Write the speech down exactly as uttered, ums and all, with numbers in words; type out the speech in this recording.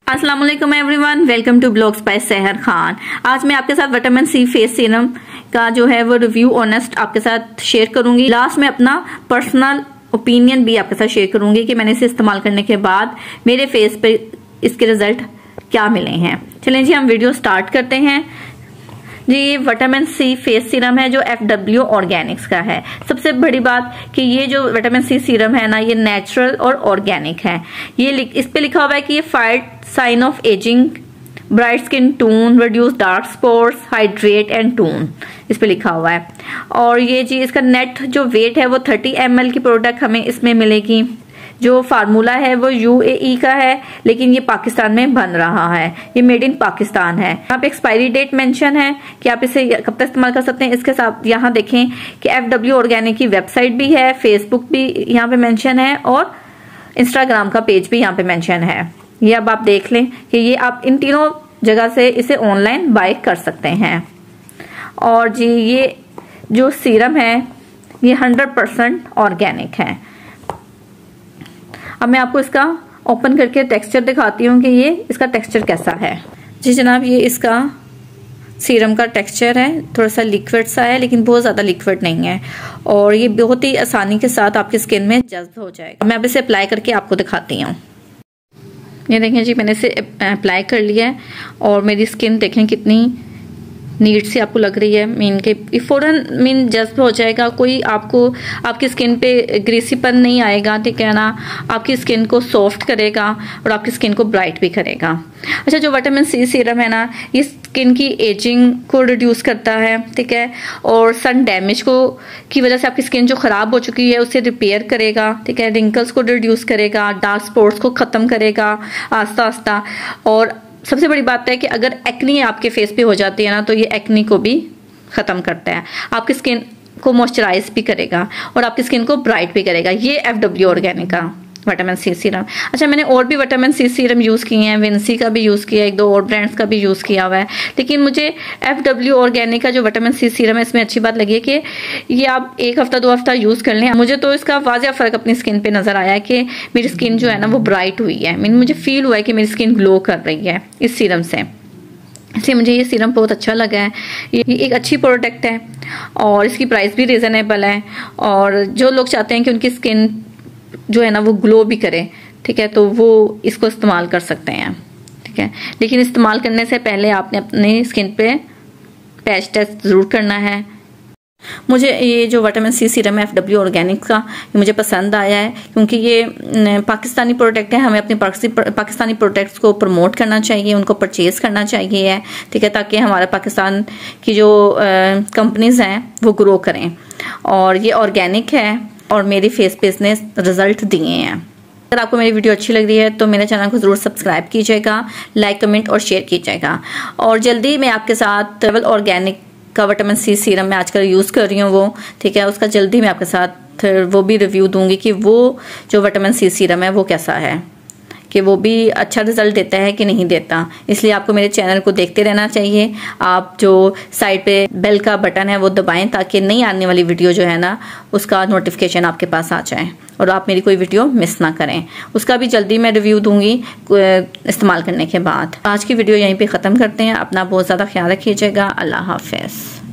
अस्सलाम वालेकुम everyone, welcome to blogs by Sahar Khan. आज मैं आपके साथ विटामिन सी फेस सीरम का जो है वो रिव्यू ऑनेस्ट आपके साथ शेयर करूंगी। लास्ट में अपना पर्सनल ओपिनियन भी आपके साथ शेयर करूंगी कि मैंने इसे इस्तेमाल करने के बाद मेरे फेस पे इसके रिजल्ट क्या मिले हैं। चलें जी, हम वीडियो स्टार्ट करते हैं। जी, ये विटामिन सी फेस सीरम है जो एफ डब्ल्यू ऑर्गेनिक्स का है। सबसे बड़ी बात कि ये जो विटामिन सी सीरम है ना, ये नेचुरल और ऑर्गेनिक है। ये इस पे लिखा हुआ है कि ये fight sign of aging, bright skin tone, reduce dark spots, hydrate and tone, इस पे लिखा हुआ है। और ये जी इसका नेट जो वेट है वो थर्टी एम एल की प्रोडक्ट हमें इसमें मिलेगी। जो फार्मूला है वो यू ए ई का है, लेकिन ये पाकिस्तान में बन रहा है। ये मेड इन पाकिस्तान है। यहाँ पे एक्सपायरी डेट मेंशन है कि आप इसे कब तक इस्तेमाल कर सकते हैं। इसके साथ यहाँ देखें कि एफ डब्ल्यू ऑर्गेनिक की वेबसाइट भी है, फेसबुक भी यहाँ पे मेंशन है और इंस्टाग्राम का पेज भी यहाँ पे मेंशन है। ये अब आप देख लें कि ये आप इन तीनों जगह से इसे ऑनलाइन बाय कर सकते हैं। और जी ये जो सीरम है ये हंड्रेड परसेंट ऑर्गेनिक है। अब मैं आपको इसका ओपन करके टेक्सचर दिखाती हूँ कि ये इसका टेक्सचर कैसा है। जी जनाब, ये इसका सीरम का टेक्सचर है। थोड़ा सा लिक्विड सा है, लेकिन बहुत ज़्यादा लिक्विड नहीं है और ये बहुत ही आसानी के साथ आपकी स्किन में जज्ब हो जाएगा। मैं अब इसे अप्लाई करके आपको दिखाती हूँ। ये देखें जी, मैंने इसे अप्लाई कर लिया है और मेरी स्किन देखें कितनी नीट सी आपको लग रही है। मीन के फौरन मीन जज्ब हो जाएगा। कोई आपको आपकी स्किन पे ग्रीसीपन नहीं आएगा, ठीक है ना। आपकी स्किन को सॉफ्ट करेगा और आपकी स्किन को ब्राइट भी करेगा। अच्छा, जो विटामिन सी सीरम है ना, ये स्किन की एजिंग को रिड्यूस करता है, ठीक है। और सन डैमेज को की वजह से आपकी स्किन जो खराब हो चुकी है उसे रिपेयर करेगा, ठीक है। रिंकल्स को रिड्यूस करेगा, डार्क स्पॉट्स को खत्म करेगा आस्ता आस्ता। और सबसे बड़ी बात है कि अगर एक्नी आपके फेस पे हो जाती है ना, तो ये एक्नी को भी खत्म करता है। आपकी स्किन को मॉइस्चराइज भी करेगा और आपकी स्किन को ब्राइट भी करेगा। ये एफ डब्ल्यू ऑर्गेनिक का विटामिन सी सीरम। अच्छा, मैंने और भी विटामिन सी सीरम यूज किए हैं, विंसी का भी यूज किया, एक दो और ब्रांड्स का भी यूज किया हुआ है, लेकिन मुझे एफ डब्ल्यू ऑर्गेनिक का जो विटामिन सी सीरम है इसमें अच्छी बात लगी है कि ये आप एक हफ्ता दो हफ्ता यूज कर लें। मुझे तो इसका वाज़ेह फर्क अपनी स्किन पे नजर आया है कि मेरी स्किन जो है ना वो ब्राइट हुई है। मीन मुझे फील हुआ है कि मेरी स्किन ग्लो कर रही है इस सीरम से। इसलिए मुझे ये सीरम बहुत अच्छा लगा है। ये एक अच्छी प्रोडक्ट है और इसकी प्राइस भी रीजनेबल है। और जो लोग चाहते हैं कि उनकी स्किन जो है ना वो ग्लो भी करे, ठीक है, तो वो इसको इस्तेमाल कर सकते हैं, ठीक है। लेकिन इस्तेमाल करने से पहले आपने अपनी स्किन पे पैच टेस्ट जरूर करना है। मुझे ये जो विटामिन सी सीरम है एफ डब्ल्यू ऑर्गेनिक का, ये मुझे पसंद आया है क्योंकि ये पाकिस्तानी प्रोडक्ट है। हमें अपने पाकिस्तानी प्रोडक्ट्स को प्रमोट करना चाहिए, उनको परचेज करना चाहिए, ठीक है, ताकि हमारे पाकिस्तान की जो कंपनीज हैं वो ग्रो करें। और ये ऑर्गेनिक है और मेरी फेस पे इसने रिजल्ट दिए हैं। अगर आपको मेरी वीडियो अच्छी लग रही है तो मेरे चैनल को जरूर सब्सक्राइब कीजिएगा, लाइक कमेंट और शेयर कीजिएगा। और जल्दी मैं आपके साथ ट्रेवल ऑर्गेनिक का विटामिन सी सीरम मैं आजकल यूज कर रही हूँ वो, ठीक है, उसका जल्दी मैं आपके साथ वो भी रिव्यू दूंगी कि वो जो विटामिन सी सीरम है वो कैसा है, कि वो भी अच्छा रिजल्ट देता है कि नहीं देता। इसलिए आपको मेरे चैनल को देखते रहना चाहिए। आप जो साइड पे बेल का बटन है वो दबाएं ताकि नई आने वाली वीडियो जो है ना उसका नोटिफिकेशन आपके पास आ जाए और आप मेरी कोई वीडियो मिस ना करें। उसका भी जल्दी मैं रिव्यू दूंगी इस्तेमाल करने के बाद। आज की वीडियो यहीं पे ख़त्म करते हैं। अपना बहुत ज़्यादा ख्याल रखिएगा। अल्लाह हाफिज़।